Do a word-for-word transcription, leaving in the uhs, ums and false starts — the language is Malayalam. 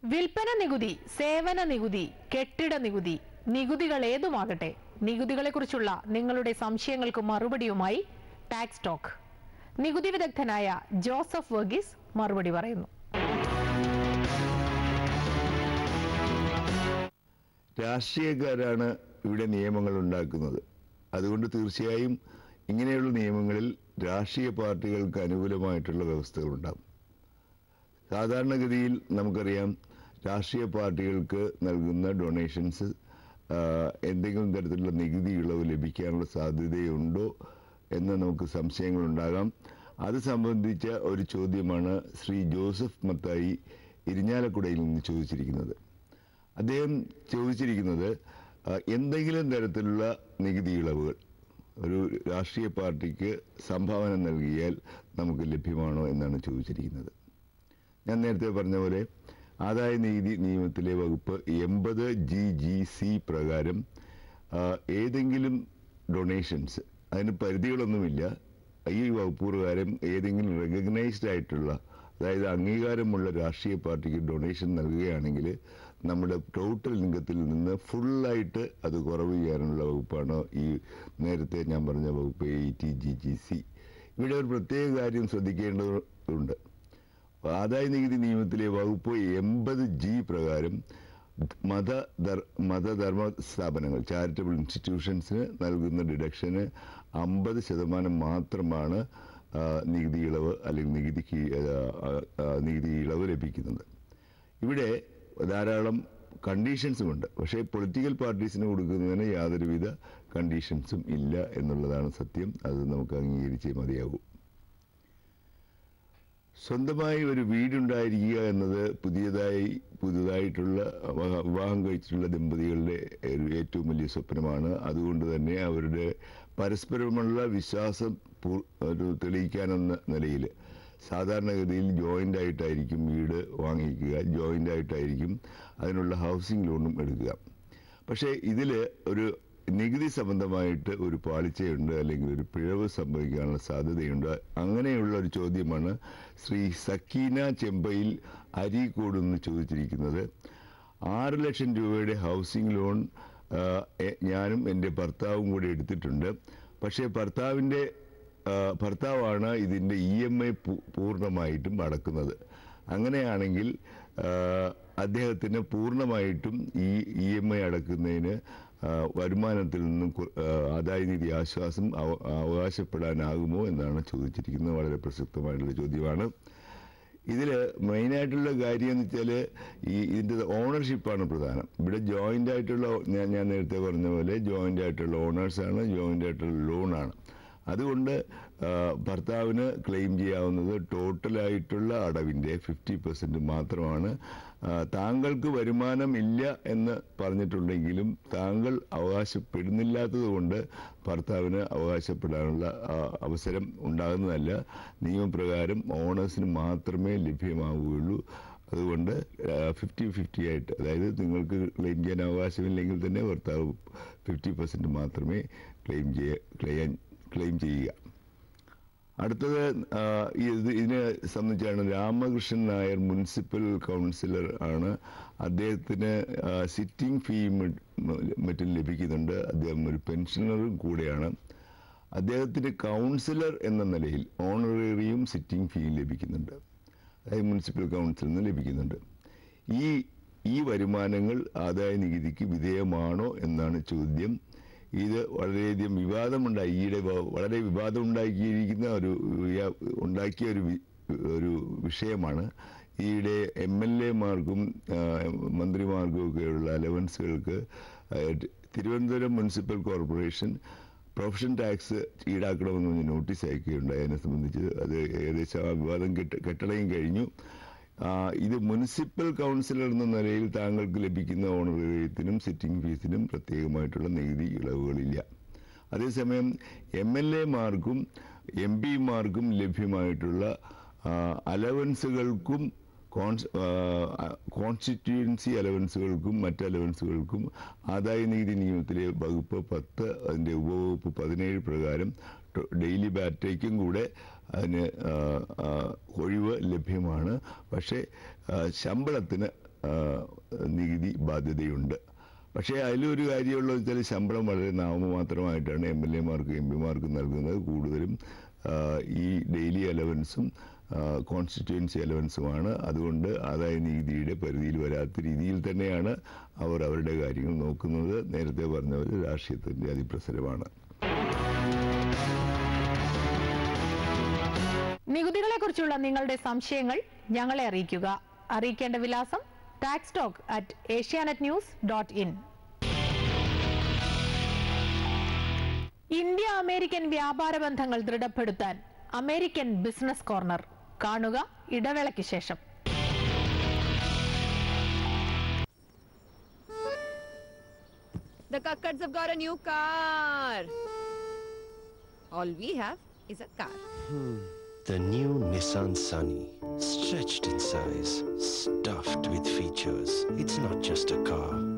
വിൽപ്പന നികുതി, സേവന നികുതി, കെട്ടിട നികുതി, നികുതികൾ ഏതുമാകട്ടെ, നികുതികളെക്കുറിച്ചുള്ള നിങ്ങളുടെ സംശയങ്ങൾക്ക് മറുപടിയുമായി ടാക്സ് ടോക്ക്. നികുതി വിദഗ്ധനായ ജോസഫ് വർഗീസ് മറുപടി പറയുന്നു. രാഷ്ട്രീയക്കാരാണ് ഇവിടെ നിയമങ്ങൾ ഉണ്ടാക്കുന്നത്. അതുകൊണ്ട് തീർച്ചയായും ഇങ്ങനെയുള്ള നിയമങ്ങളിൽ രാഷ്ട്രീയ പാർട്ടികൾക്ക് അനുകൂലമായിട്ടുള്ള വ്യവസ്ഥകൾ ഉണ്ടാകും. സാധാരണഗതിയിൽ നമുക്കറിയാം, രാഷ്ട്രീയ പാർട്ടികൾക്ക് നൽകുന്ന ഡൊണേഷൻസ് എന്തെങ്കിലും തരത്തിലുള്ള നികുതി ഇളവ് ലഭിക്കാനുള്ള സാധ്യതയുണ്ടോ എന്ന് നമുക്ക് സംശയങ്ങളുണ്ടാകാം. അത് സംബന്ധിച്ച ഒരു ചോദ്യമാണ് ശ്രീ ജോസഫ് മത്തായി ഇരിഞ്ഞാലക്കുടയിൽ നിന്ന് ചോദിച്ചിരിക്കുന്നത്. അദ്ദേഹം ചോദിച്ചിരിക്കുന്നത് എന്തെങ്കിലും തരത്തിലുള്ള നികുതി ഇളവുകൾ ഒരു രാഷ്ട്രീയ പാർട്ടിക്ക് സംഭാവന നൽകിയാൽ നമുക്ക് ലഭ്യമാണോ എന്നാണ് ചോദിച്ചിരിക്കുന്നത്. ഞാൻ നേരത്തെ പറഞ്ഞ പോലെ ആദായ നികുതി നിയമത്തിലെ വകുപ്പ് എൺപത് ജി ജി സി പ്രകാരം ഏതെങ്കിലും ഡൊണേഷൻസ്, അതിന് പരിധികളൊന്നുമില്ല, ഈ വകുപ്പ് പ്രകാരം ഏതെങ്കിലും റെക്കഗ്നൈസ്ഡ് ആയിട്ടുള്ള, അതായത് അംഗീകാരമുള്ള രാഷ്ട്രീയ പാർട്ടിക്ക് ഡൊണേഷൻ നൽകുകയാണെങ്കിൽ നമ്മുടെ ടോട്ടൽ ഇൻകത്തിൽ നിന്ന് ഫുള്ളായിട്ട് അത് കുറവ് ചെയ്യാനുള്ള വകുപ്പാണ് ഈ നേരത്തെ ഞാൻ പറഞ്ഞ വകുപ്പ് എയ്റ്റി ജി ജി സി. ഇവിടെ ഒരു പ്രത്യേക കാര്യം ശ്രദ്ധിക്കേണ്ടതുണ്ട്. ആദായ നികുതി നിയമത്തിലെ വകുപ്പ് എൺപത് ജി പ്രകാരം മത മതധർമ്മ സ്ഥാപനങ്ങൾ, ചാരിറ്റബിൾ ഇൻസ്റ്റിറ്റ്യൂഷൻസിന് നൽകുന്ന ഡിഡക്ഷന് അമ്പത് ശതമാനം മാത്രമാണ് നികുതി ഇളവ് അല്ലെങ്കിൽ നികുതി നികുതി ഇളവ് ലഭിക്കുന്നത്. ഇവിടെ ധാരാളം കണ്ടീഷൻസുമുണ്ട്. പക്ഷേ പൊളിറ്റിക്കൽ പാർട്ടീസിന് കൊടുക്കുന്നതിന് യാതൊരുവിധ കണ്ടീഷൻസും ഇല്ല എന്നുള്ളതാണ് സത്യം. അത് നമുക്ക് അംഗീകരിച്ചേ മതിയാകൂ. സ്വന്തമായി ഒരു വീടുണ്ടായിരിക്കുക എന്നത് പുതിയതായി പുതുതായിട്ടുള്ള വിവാഹം കഴിച്ചിട്ടുള്ള ദമ്പതികളുടെ ഏറ്റവും വലിയ സ്വപ്നമാണ്. അതുകൊണ്ട് തന്നെ അവരുടെ പരസ്പരമുള്ള വിശ്വാസം ഒരു തെളിയിക്കാനെന്ന നിലയിൽ സാധാരണഗതിയിൽ ജോയിൻ്റ് ആയിട്ടായിരിക്കും വീട് വാങ്ങിക്കുക, ജോയിൻ്റ് ആയിട്ടായിരിക്കും അതിനുള്ള ഹൗസിംഗ് ലോണും എടുക്കുക. പക്ഷേ ഇതിൽ ഒരു നികുതി സംബന്ധമായിട്ട് ഒരു പാളിച്ചയുണ്ട്, അല്ലെങ്കിൽ ഒരു പിഴവ് സംഭവിക്കാനുള്ള സാധ്യതയുണ്ട്. അങ്ങനെയുള്ള ഒരു ചോദ്യമാണ് ശ്രീ സക്കീന ചെമ്പയിൽ അരീക്കോട് നിന്ന് ചോദിച്ചിരിക്കുന്നത്. ആറ് ലക്ഷം രൂപയുടെ ഹൗസിംഗ് ലോൺ ഞാനും എൻ്റെ ഭർത്താവും കൂടി എടുത്തിട്ടുണ്ട്. പക്ഷേ ഭർത്താവിൻ്റെ ഭർത്താവാണ് ഇതിൻ്റെ ഇ എം ഐ പൂർണ്ണമായിട്ടും അടക്കുന്നത്. അങ്ങനെയാണെങ്കിൽ അദ്ദേഹത്തിന് പൂർണ്ണമായിട്ടും ഈ ഇ എം ഐ അടക്കുന്നതിന് വരുമാനത്തിൽ നിന്നും ആദായ നികുതി ആശ്വാസം അവകാശപ്പെടാനാകുമോ എന്നാണ് ചോദിച്ചിരിക്കുന്നത്. വളരെ പ്രസക്തമായിട്ടുള്ള ചോദ്യമാണ്. ഇതിൽ മെയിനായിട്ടുള്ള കാര്യം എന്ന് വെച്ചാൽ ഈ ഇതിൻ്റെ ഓണർഷിപ്പാണ് പ്രധാനം. ഇവിടെ ജോയിൻ്റ് ആയിട്ടുള്ള, ഞാൻ ഞാൻ നേരത്തെ പറഞ്ഞ പോലെ ജോയിൻ്റ് ആയിട്ടുള്ള ഓണേഴ്സാണ്, ജോയിൻ്റ് ആയിട്ടുള്ള ലോണാണ്. അതുകൊണ്ട് ഭർത്താവിന് ക്ലെയിം ചെയ്യാവുന്നത് ടോട്ടലായിട്ടുള്ള അടവിൻ്റെ ഫിഫ്റ്റി പെർസെൻറ്റ് മാത്രമാണ്. താങ്കൾക്ക് വരുമാനം ഇല്ല എന്ന് പറഞ്ഞിട്ടുണ്ടെങ്കിലും താങ്കൾ അവകാശപ്പെടുന്നില്ലാത്തത് കൊണ്ട് ഭർത്താവിന് അവകാശപ്പെടാനുള്ള അവസരം ഉണ്ടാകുന്നതല്ല. നിയമപ്രകാരം ഓണേഴ്സിന് മാത്രമേ ലഭ്യമാവുകയുള്ളൂ. അതുകൊണ്ട് ഫിഫ്റ്റി ഫിഫ്റ്റി ആയിട്ട്, അതായത് നിങ്ങൾക്ക് ക്ലെയിം ചെയ്യാൻ അവകാശമില്ലെങ്കിൽ തന്നെ ഭർത്താവ് ഫിഫ്റ്റി പെർസെൻറ്റ് മാത്രമേ ക്ലെയിം ചെയ്യ ക്ലെയിം ക്ലെയിം ചെയ്യുക. അടുത്തത് ഇത് ഇതിനെ സംബന്ധിച്ചാണ് രാമകൃഷ്ണൻ നായർ മുനിസിപ്പൽ കൗൺസിലർ ആണ്. അദ്ദേഹത്തിന് സിറ്റിംഗ് ഫീയും മറ്റും ലഭിക്കുന്നുണ്ട്. അദ്ദേഹം ഒരു പെൻഷനറും കൂടെയാണ്. അദ്ദേഹത്തിന് കൗൺസിലർ എന്ന നിലയിൽ ഓണറേറിയും സിറ്റിംഗ് ഫീയും ലഭിക്കുന്നുണ്ട്, അതായത് മുനിസിപ്പൽ കൗൺസിലിൽ നിന്ന് ലഭിക്കുന്നുണ്ട്. ഈ ഈ വരുമാനങ്ങൾ ആദായ നികുതിക്ക് വിധേയമാണോ എന്നാണ് ചോദ്യം. ഇത് വളരെയധികം വിവാദമുണ്ടായി, ഈയിടെ വളരെ വിവാദം ഉണ്ടാക്കിയിരിക്കുന്ന ഒരു ഉണ്ടാക്കിയ ഒരു ഒരു വിഷയമാണ്. ഈയിടെ എം എൽ എമാർക്കും മന്ത്രിമാർക്കും ഒക്കെയുള്ള അലവൻസുകൾക്ക് Thiruvananthapuram municipal corporation profession tax ഈടാക്കണമെന്ന് പറഞ്ഞ് നോട്ടീസ് അയക്കുകയുണ്ടായി. അതിനെ സംബന്ധിച്ച് അത് ഏകദേശം ആ വിവാദം കെട്ട കെട്ടടയും കഴിഞ്ഞു. ഇത് മുനിസിപ്പൽ കൗൺസിലർ എന്ന നിലയിൽ താങ്കൾക്ക് ലഭിക്കുന്ന ഓണറേറിയത്തിനും സിറ്റിംഗ് ഫീസിനും പ്രത്യേകമായിട്ടുള്ള നികുതി ഇളവുകളില്ല. അതേസമയം എം എൽ എമാർക്കും എം പിമാർക്കും ലഭ്യമായിട്ടുള്ള അലവൻസുകൾക്കും കോൺസ്റ്റിറ്റ്യുവൻസി അലവൻസുകൾക്കും മറ്റ് അലവൻസുകൾക്കും ആദായ നികുതി നിയമത്തിലെ വകുപ്പ് പത്ത് അതിൻ്റെ ഉപവകുപ്പ് പതിനേഴ് പ്രകാരം ഡെയിലി ബാറ്റയ്ക്കും കൂടെ അതിന് ഒഴിവ് ലഭ്യമാണ്. പക്ഷേ ശമ്പളത്തിന് നികുതി ബാധ്യതയുണ്ട്. പക്ഷേ അതിലൊരു കാര്യമുള്ളത് വെച്ചാൽ ശമ്പളം വളരെ നാമമാത്രമായിട്ടാണ് എം എൽ എമാർക്കും എം പിമാർക്കും നൽകുന്നത്. കൂടുതലും ഈ ഡെയിലി അലവൻസും കോൺസ്റ്റിറ്റ്യുവൻസി അലവൻസുമാണ്. അതുകൊണ്ട് ആദായ നികുതിയുടെ പരിധിയിൽ വരാത്ത രീതിയിൽ തന്നെയാണ് അവർ അവരുടെ കാര്യങ്ങൾ നോക്കുന്നത്. നേരത്തെ പറഞ്ഞ പോലെ രാഷ്ട്രീയത്തിൻ്റെ അതിപ്രസരമാണ്. നികുതികളെ കുറിച്ചുള്ള നിങ്ങളുടെ സംശയങ്ങൾ ഞങ്ങളെ അറിയിക്കുക. അറിയിക്കേണ്ട വിലാസം tax talk at Asianet news dot in. India American വ്യാപാര ബന്ധങ്ങൾ ദൃഢപ്പെടുത്താൻ അമേരിക്കൻ ബിസിനസ് കോർണർ. കാണുക ഇടവേളയ്ക്ക് ശേഷം. The Kakkads have got a new car. All we have is a car. Hmm. The new Nissan Sunny. Stretched in size, stuffed with features. It's not just a car.